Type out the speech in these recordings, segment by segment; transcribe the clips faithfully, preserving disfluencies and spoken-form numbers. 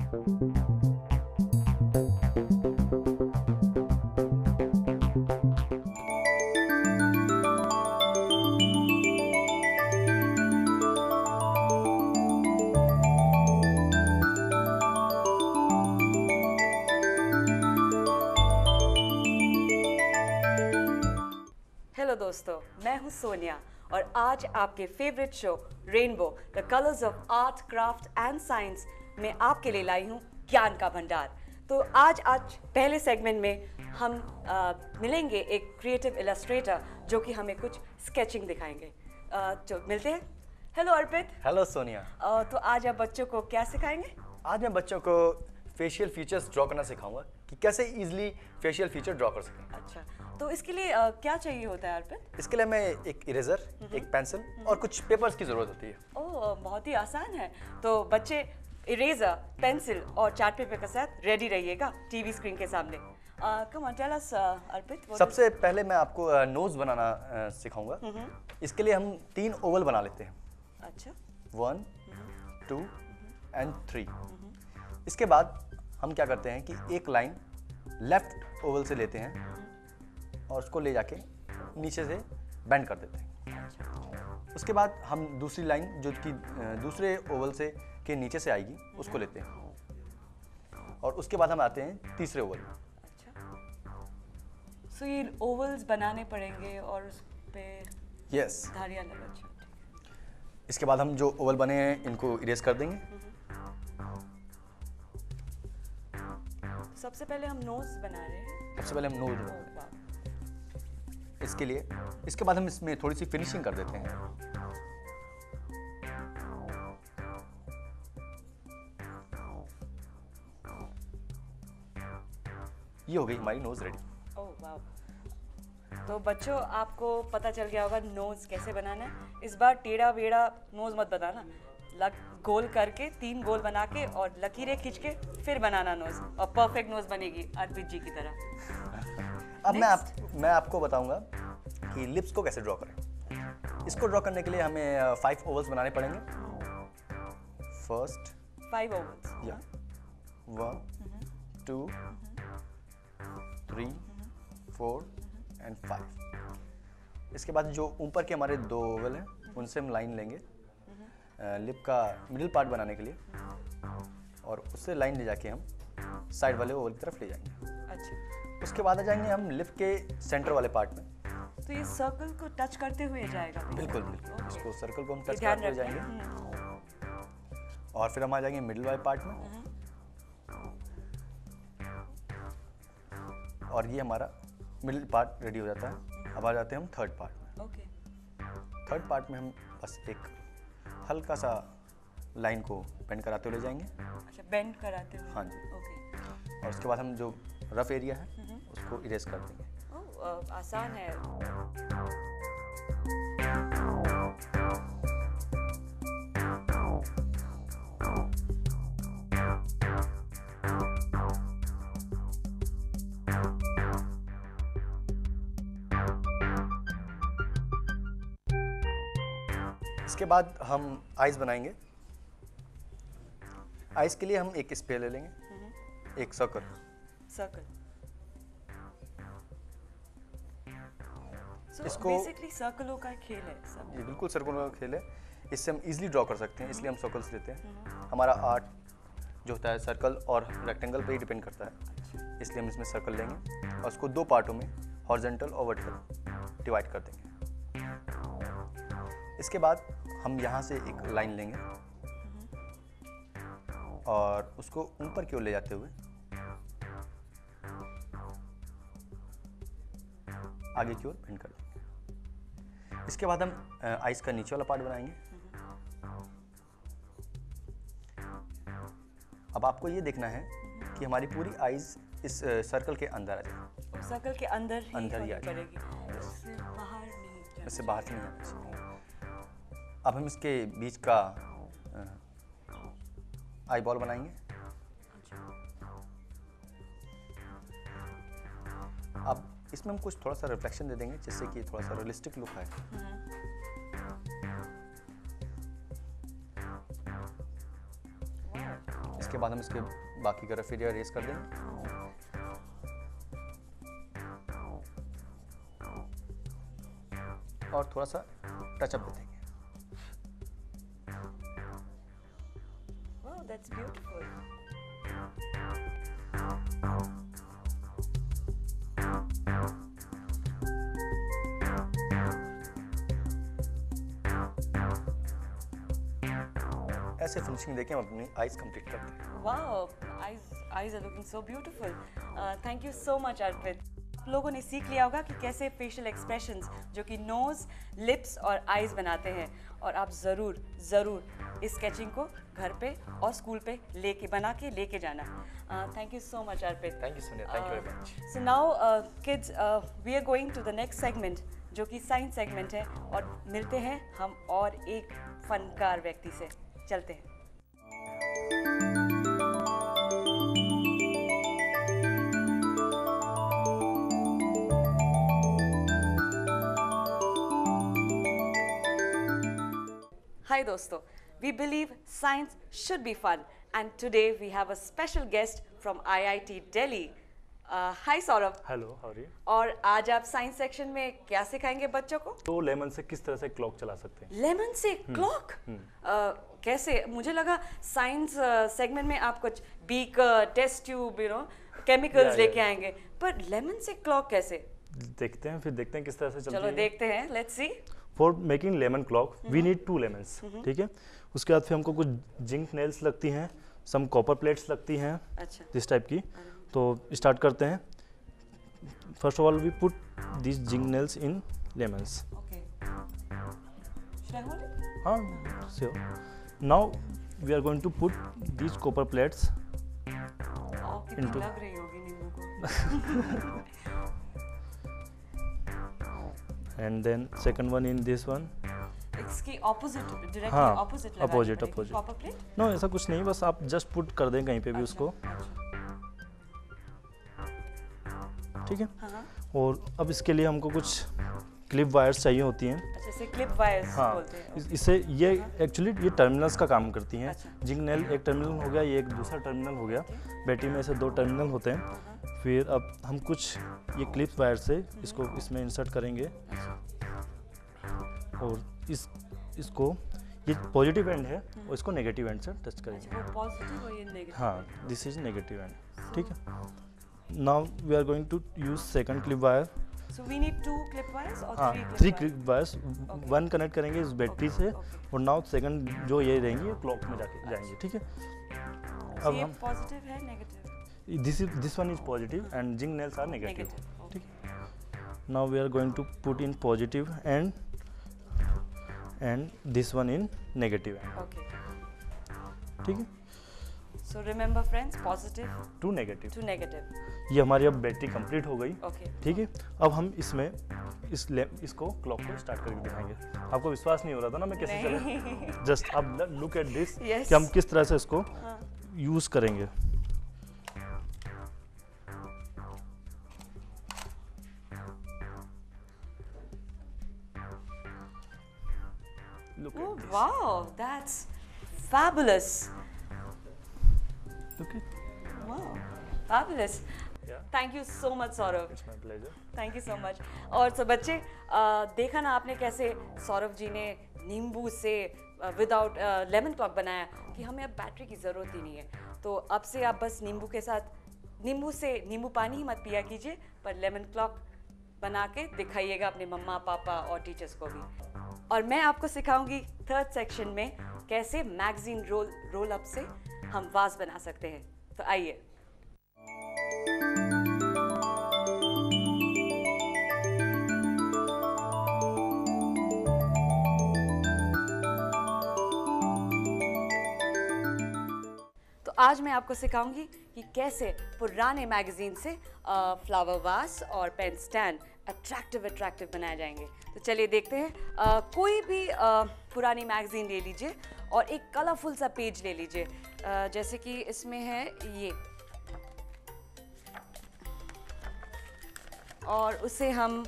Hello दोस्तों, मैं हूं सोनिया और आज आपके favourite show rainbow the colours of art, craft and science में आपके लिए लाई हूं ज्ञान का भंडार। तो आज आज पहले सेगमेंट में हम आ, मिलेंगे एक क्रिएटिव इलस्ट्रेटर जो कि हमें कुछ स्केचिंग दिखाएंगे। आ, तो मिलते हैं। हेलो अर्पित। हेलो सोनिया। आ, तो आज आप बच्चों को क्या सिखाएंगे? आज मैं बच्चों को फेशियल फीचर्स ड्रॉ करना सिखाऊंगा कि कैसे इजीली फेशियल फीचर ड्रॉ कर सकें। अच्छा, तो इसके लिए आ, क्या चाहिए होता है अर्पित? इसके लिए हमें एक इरेजर, एक पेंसिल और कुछ पेपर्स की जरूरत होती है। ओह, बहुत ही आसान है। तो बच्चे इरेजर, पेंसिल और चार्ट पेपर के साथ रेडी रहिएगा टीवी स्क्रीन के सामने। Come on tell us Arpit. सबसे पहले मैं आपको नोज बनाना uh, सिखाऊंगा। इसके लिए हम तीन ओवल बना लेते हैं। अच्छा। One, two and three. इसके बाद हम क्या करते हैं कि एक लाइन लेफ्ट ओवल से लेते हैं और उसको ले जाके नीचे से बेंड कर देते हैं। उसके बाद हम दूसरी लाइन जो कि दूसरे ओवल से के नीचे से आएगी उसको लेते हैं और उसके बाद हम आते हैं तीसरे ओवल में। अच्छा, सो ये ओवल्स बनाने पड़ेंगे और उस पे यस धारियाँ लगा। अच्छा, ठीक है। इसके बाद हम जो ओवल बने हैं इनको इरेज कर देंगे। सबसे पहले हम नोज बना रहे हैं। सबसे पहले हम नोज बना रहे हैं इसके लिए। इसके बाद हम इसमें थोड़ी सी फिनिशिंग कर देते हैं। ये हो गई हमारी नोज रेडी। ओह वाह। तो बच्चों, आपको पता चल गया होगा नोज कैसे बनाना है। इस बार टेढ़ा बेड़ा नोज मत बनाना, लग गोल करके तीन गोल बना के और लकीरें खींच के फिर बनाना नोज, और परफेक्ट नोज बनेगी अर्पित जी की तरह। अब मैं आप मैं आपको बताऊंगा कि लिप्स को कैसे ड्रॉ करें। इसको ड्रॉ करने के लिए हमें फाइव ओवल्स बनाने पड़ेंगे। First five ovals. या one, two, three, four and five. इसके बाद जो ऊपर के हमारे दो ओवल हैं उनसे हम लाइन लेंगे लिप का मिडिल पार्ट बनाने के लिए, और उससे लाइन ले जाके हम साइड वाले ओवल की तरफ ले जाएंगे। अच्छा, उसके बाद आ जाएंगे हम लिप के सेंटर वाले पार्ट में। तो ये सर्कल को टच करते हुए जाएगा? बिल्कुल बिल्कुल। इसको सर्कल को हम टच ध्यान करते हुए जाएंगे और फिर हम आ जाएंगे मिडिल वाले पार्ट में, और ये हमारा मिडिल पार्ट रेडी हो जाता है। अब आ जाते हैं हम थर्ड पार्ट में। ओके। थर्ड पार्ट में हम बस एक हल्का सा लाइन को बेंड कराते हुए ले जाएंगे। अच्छा, बेंड कराते हुए। हाँ जी। ओके। और उसके बाद हम जो रफ एरिया है उसको इरेज कर देंगे। ओह, आसान है। इसके बाद हम आइज बनाएंगे। आइज के लिए हम एक स्पेयर ले लेंगे, एक सर्कल। सर्कल। So, इसको बेसिकली सर्कलों का खेल है सब। ये बिल्कुल सर्कलों का खेल है। इससे हम इजीली ड्रॉ कर सकते हैं, इसलिए हम सर्कल्स लेते हैं। हमारा आर्ट जो होता है सर्कल और रेक्टेंगल पे ही डिपेंड करता है, इसलिए हम इसमें सर्कल लेंगे और उसको दो पार्टों में हॉरिजॉन्टल और वर्टिकल डिवाइड कर देंगे। इसके बाद हम यहाँ से एक लाइन लेंगे और उसको ऊपर की ओर ले जाते हुए आगे की ओर बेंड कर देंगे। इसके बाद हम आइस का नीचे वाला पार्ट बनाएंगे। अब आपको ये देखना है कि हमारी पूरी आइज इस सर्कल के अंदर आ जाए। सर्कल के अंदर ही अंदर ही आ जाए, पड़ेगी, इससे बाहर नहीं। इससे बाहर से नहीं आना चाहिए। अब हम इसके बीच का आई बॉल बनाएंगे। अब इसमें हम कुछ थोड़ा सा रिफ्लेक्शन दे देंगे जिससे कि थोड़ा सा रियलिस्टिक लुक आए। इसके बाद हम इसके बाकी का रफ एरिया रेस कर देंगे। और थोड़ा सा टचअप दे देंगे। Wow, that's beautiful. ऐसे फिनिशिंग देके हम अपनी आइज कंप्लीट करते हैं। Wow, eyes eyes are looking so beautiful. Uh, thank you so much, Arpit. आप लोगों ने सीख लिया होगा कि कैसे फेशियल एक्सप्रेशंस जो कि नोज, लिप्स और आईज बनाते हैं, और आप ज़रूर ज़रूर इस स्केचिंग को घर पे और स्कूल पे लेके बना के लेके जाना। Thank you so much Arpit. Thank you Sonia, thank you very much. So now kids, we are going to the next segment जो कि साइंस सेगमेंट है, और मिलते हैं हम और एक फनकार व्यक्ति से। चलते हैं। Hi दोस्तों, we believe science should be fun, and today we have a special guest from I I T Delhi. Uh, hi Saurabh. Hello, how are you? और आज आप साइंस सेक्शन में क्या सिखाएंगे बच्चों को? तो लेमन से किस तरह से क्लॉक चला सकते हैं। लेमन से क्लॉक? कैसे? मुझे लगा साइंस सेगमेंट में आप कुछ beaker, test tube, you know, chemicals लेके आएंगे, पर लेमन से क्लॉक कैसे? देखते हैं, फिर देखते हैं किस तरह से चलती है। चलो देखते हैं, let's see. For making lemon clock we need two lemons, ठीक है। उसके बाद फिर हमको कुछ जिंक नेल्स लगती हैं, सम कॉपर प्लेट्स लगती हैं, अच्छा, दिस टाइप की। तो स्टार्ट करते हैं। First of all we put this zinc nails in lemons. Okay, should I hold it? हाँ, sure. Now we are going to put this copper plates into... लग रही होगी नींबू को। and then second one in this one. इसकी opposite, directly हाँ, opposite लगानी opposite, पड़ेगी। opposite. Copper plate? No no, ऐसा कुछ नहीं, बस आप जस्ट पुट कर दें कहीं पे भी उसको, ठीक है। हाँ, और अब इसके लिए हमको कुछ क्लिप वायर्स चाहिए होती हैं। अच्छा, इसे क्लिप वायर्स हाँ, बोलते हैं। इस, इससे ये एक्चुअली ये टर्मिनल्स का काम करती हैं। अच्छा। जिंक नेल एक टर्मिनल हो गया, ये एक दूसरा टर्मिनल हो गया। बैटरी में ऐसे दो टर्मिनल होते हैं। फिर अब हम कुछ ये क्लिप वायर से इसको इसमें इंसर्ट करेंगे, और इस इसको ये पॉजिटिव एंड है और इसको नेगेटिव एंड से टच करेंगे। अच्छा, वो पॉजिटिव और ये नेगेटिव। हाँ, दिस इज नेगेटिव एंड, ठीक है। Now we are going to use second clip wire. So we need two clip wires or हाँ, three clip three wires? Clip wires, one connect करेंगे इस बैटरी Okay, से, okay. और now second जो ये रहेंगी ये क्लॉक में जाके जाएंगे, ठीक है। So अब ये हम पॉजिटिव है, negative? This is this one is positive and zinc nails are negative, negative, ठीक है। Now we are going to put in positive end end this one in negative end, okay. ठीक है। So remember friends, positive to negative. to negative. ये हमारी अब battery complete हो गई, Okay. ठीक है। अब हम इसमें इस ले, इसको क्लॉक को स्टार्ट करके दिखाएंगे। आपको विश्वास नहीं हो रहा था ना मैं कैसे चला? नहीं। जस्ट अब लुक एट दिस Yes. कि हम किस तरह से इसको हाँ। यूज करेंगे। Look Oh at this. wow, that's fabulous. Look at. Wow, fabulous. Yeah. Thank you so much Saurabh. It's my pleasure. Thank you so much. और सब बच्चे, आ, देखा ना आपने कैसे सौरभ जी ने नींबू से विदाउट लेमन क्लॉक बनाया कि हमें अब बैटरी की ज़रूरत ही नहीं है। तो अब से आप बस नींबू के साथ नींबू से नींबू पानी ही मत पिया कीजिए, पर लेमन क्लॉक बना के दिखाइएगा अपने मम्मा पापा और टीचर्स को भी। और मैं आपको सिखाऊंगी थर्ड सेक्शन में कैसे मैगजीन रोल रोल अप से हम वाज बना सकते हैं। तो आइए। आज मैं आपको सिखाऊंगी कि कैसे पुराने मैगजीन से फ्लावर वास और पेन स्टैंड अट्रैक्टिव अट्रैक्टिव बनाए जाएंगे। तो चलिए देखते हैं। आ, कोई भी आ, पुरानी मैगजीन ले लीजिए और एक कलरफुल सा पेज ले लीजिए, आ, जैसे कि इसमें है ये, और उसे हम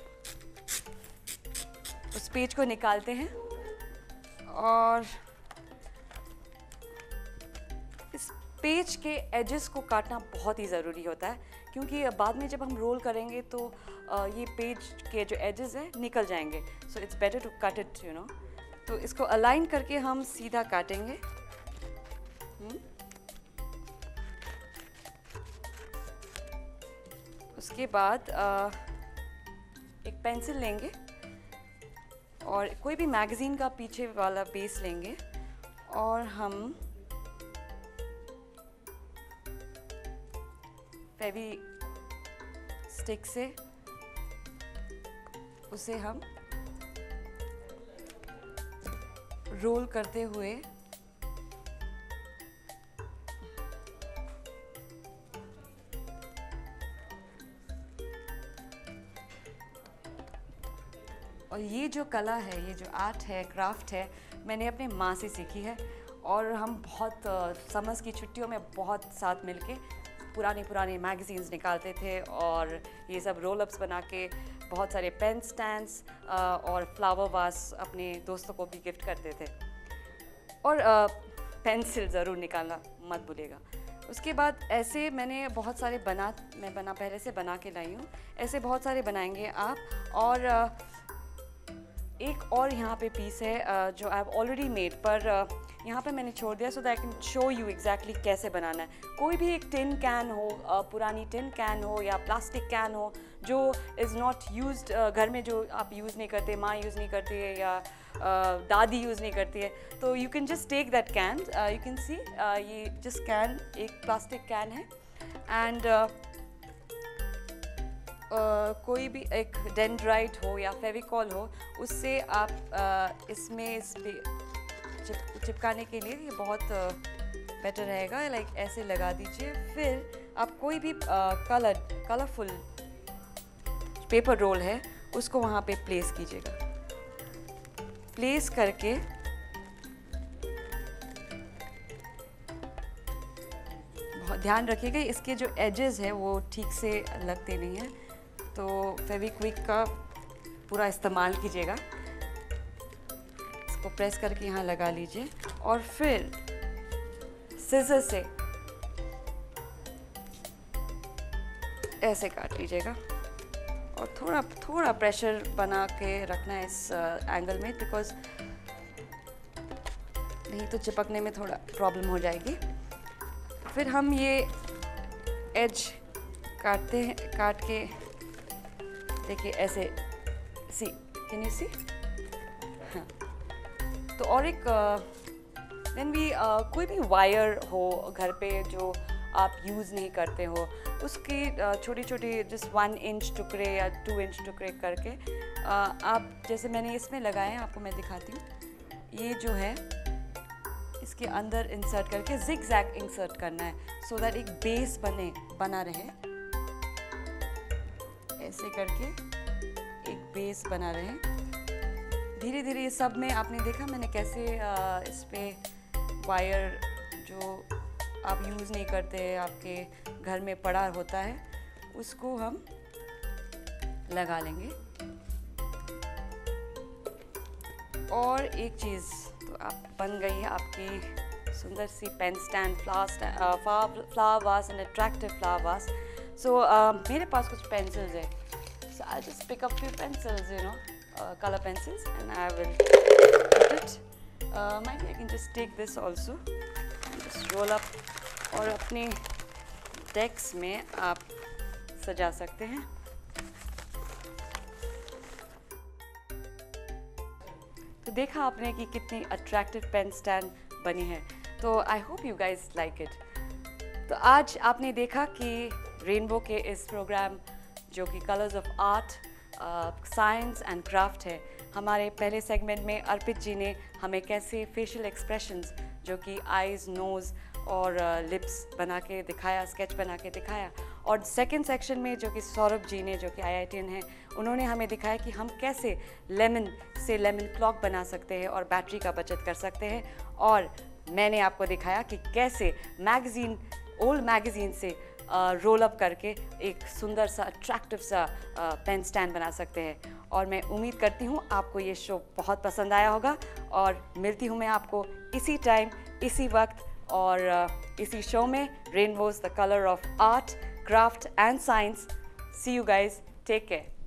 उस पेज को निकालते हैं और इस पेज के एजेस को काटना बहुत ही ज़रूरी होता है, क्योंकि बाद में जब हम रोल करेंगे तो ये पेज के जो एजेस हैं निकल जाएंगे। So it's better to cut it, you know. तो इसको अलाइन करके हम सीधा काटेंगे। हुँ? उसके बाद आ, एक पेंसिल लेंगे और कोई भी मैगज़ीन का पीछे वाला बेस लेंगे और हम फेवी स्टिक से उसे हम रोल करते हुए और ये जो कला है, ये जो आर्ट है, क्राफ्ट है, मैंने अपने माँ से सीखी है। और हम बहुत समर्स की छुट्टियों में बहुत साथ मिलके पुरानी पुरानी मैगज़ीन्स निकालते थे और ये सब रोल अप्स बना के बहुत सारे पेन स्टैंड्स और फ्लावर वास अपने दोस्तों को भी गिफ्ट करते थे। और पेंसिल ज़रूर निकालना मत भूलिएगा। उसके बाद ऐसे मैंने बहुत सारे बना मैं बना पहले से बना के लाई हूँ। ऐसे बहुत सारे बनाएंगे आप। और एक और यहाँ पे पीस है जो आई हैव ऑलरेडी मेड, पर यहाँ पे मैंने छोड़ दिया so that I can show you exactly कैसे बनाना है। कोई भी एक टिन कैन हो, पुरानी टिन कैन हो या प्लास्टिक कैन हो जो इज़ नॉट यूज्ड, घर में जो आप यूज़ नहीं करते, माँ यूज़ नहीं करती है या दादी यूज़ नहीं करती है, तो you can just take that can. You can see ये जस्ट कैन एक प्लास्टिक कैन है एंड Uh, कोई भी एक डेंड्राइट हो या फेविकॉल हो, उससे आप uh, इसमें इस पे चिप चिपकाने के लिए ये बहुत बेटर uh, रहेगा। लाइक ऐसे लगा दीजिए। फिर आप कोई भी कलर कलरफुल पेपर रोल है उसको वहाँ पे प्लेस कीजिएगा। प्लेस करके बहुत ध्यान रखिएगा इसके जो एजेस है वो ठीक से लगते नहीं हैं, तो फेविक्विक का पूरा इस्तेमाल कीजिएगा। इसको प्रेस करके यहाँ लगा लीजिए और फिर सिजर से ऐसे काट लीजिएगा और थोड़ा थोड़ा प्रेशर बना के रखना है इस एंगल में, बिकॉज नहीं तो चिपकने में थोड़ा प्रॉब्लम हो जाएगी। फिर हम ये एज काटते हैं, काट के देखिए ऐसे, सी कैन यू सी। हाँ, तो और एक देन भी uh, कोई भी वायर हो घर पे जो आप यूज़ नहीं करते हो, उसकी छोटी छोटी जस्ट वन इंच टुकड़े या टू इंच टुकड़े करके uh, आप जैसे मैंने इसमें लगाए हैं, आपको मैं दिखाती हूँ। ये जो है इसके अंदर इंसर्ट करके जिग जैग इंसर्ट करना है सो so दैट एक बेस बने बना रहे। ऐसे करके एक बेस बना रहे। धीरे धीरे ये सब में आपने देखा मैंने कैसे आ, इस पे वायर जो आप यूज़ नहीं करते, आपके घर में पड़ा होता है, उसको हम लगा लेंगे। और एक चीज़ तो आप बन गई है आपकी सुंदर सी pen stand, flower flower vase and attractive flower vase. So मेरे पास कुछ पेंसिल्स है, so I'll just pick up few pencils, you know, uh, color pencils, and I will put it. Uh, maybe I can just take this also and just roll up, और अपने desk में आप सजा सकते हैं। तो देखा आपने कि कितनी अट्रैक्टिव पेन स्टैंड बनी है। तो I hope you guys like it. तो आज आपने देखा कि रेनबो के इस प्रोग्राम जो कि colours of art, science and craft है, हमारे पहले सेगमेंट में अर्पित जी ने हमें कैसे फेशियल एक्सप्रेशंस जो कि आईज़, नोज़ और लिप्स uh, बना के दिखाया, स्केच बना के दिखाया। और सेकंड सेक्शन में जो कि सौरभ जी ने, जो कि आई आई टी एन हैं, उन्होंने हमें दिखाया कि हम कैसे लेमन से लेमन क्लॉक बना सकते हैं और बैटरी का बचत कर सकते हैं। और मैंने आपको दिखाया कि कैसे मैगज़ीन, ओल्ड मैगज़ीन से रोल अप करके एक सुंदर सा अट्रैक्टिव सा पेन स्टैंड बना सकते हैं। और मैं उम्मीद करती हूँ आपको ये शो बहुत पसंद आया होगा, और मिलती हूँ मैं आपको इसी टाइम, इसी वक्त और uh, इसी शो में rainbows the colour of art, craft and science. See you guys, take care.